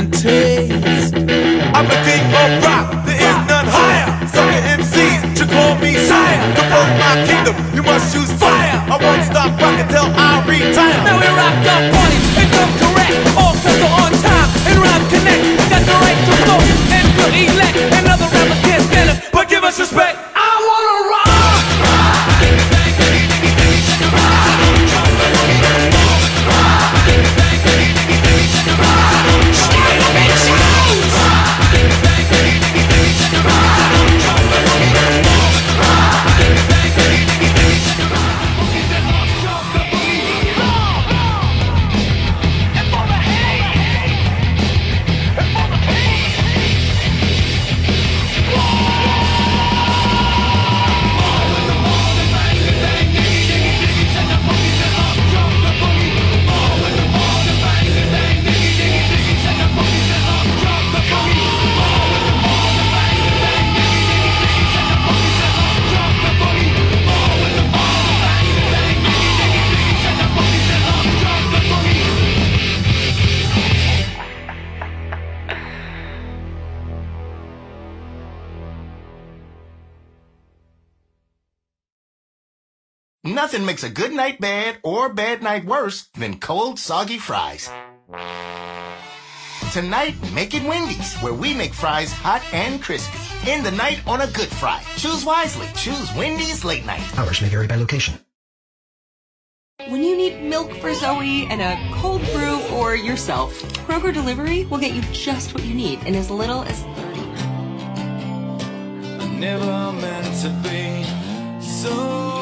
and taste. I'm a king of rock, there is none higher. Sucker MCs should call me sire. To run my kingdom, you must choose fire. I won't stop rocking till I retire. Now we rock the party and come correct. All cuts are on time and rhyme connect. Got the right to flow and we'll elect. And other rappers can't stand us, but give us respect. I wanna rock. Nothing makes a good night bad or bad night worse than cold, soggy fries. Tonight, make it Wendy's, where we make fries hot and crispy. End the night on a good fry. Choose wisely. Choose Wendy's Late Night. Hours may vary by location. When you need milk for Zoe and a cold brew for yourself, Kroger Delivery will get you just what you need in as little as 30 minutes. Never meant to be so